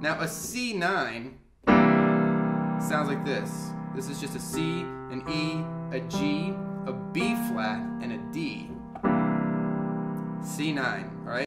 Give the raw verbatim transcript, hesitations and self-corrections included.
Now a C nine sounds like this. This is just a C, an E, a G, a B flat, and a D. C nine, all right?